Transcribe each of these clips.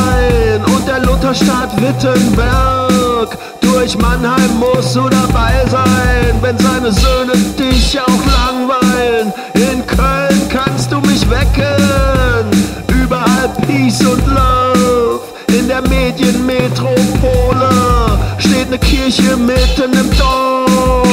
sein und der Lutherstadt Wittenberg. Durch Mannheim musst du dabei sein, wenn seine Söhne dich auch langweilen. In Köln kannst du mich wecken, überall Peace und Love. In der Medienmetropole steht ne Kirche mitten im Dorf.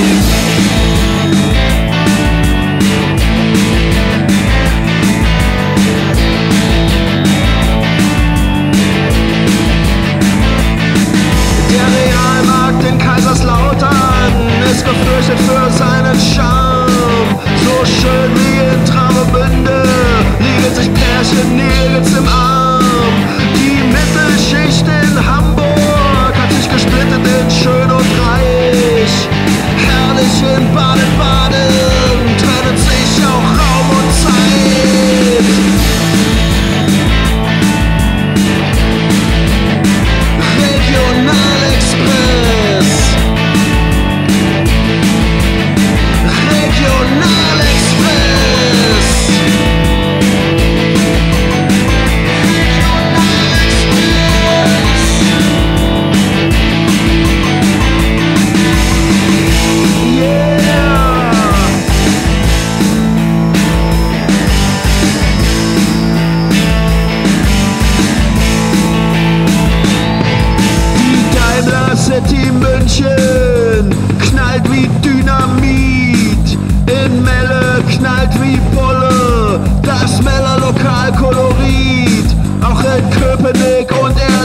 Der Realmarkt in Kaiserslautern ist gefürchtet für seinen Charme. So schön wie in Travemünde liegen sich Pärchen nirgends im Arm. Die Mittelschicht in Hamburg hat sich gesplittet in schön und reich. Herrlich in Baden-Baden trennt sich auch Raum und Zeit. Regionalexpress. City München knallt wie Dynamit, in Melle knallt wie Bolle das Meller Lokalkolorit, auch in Köpenick und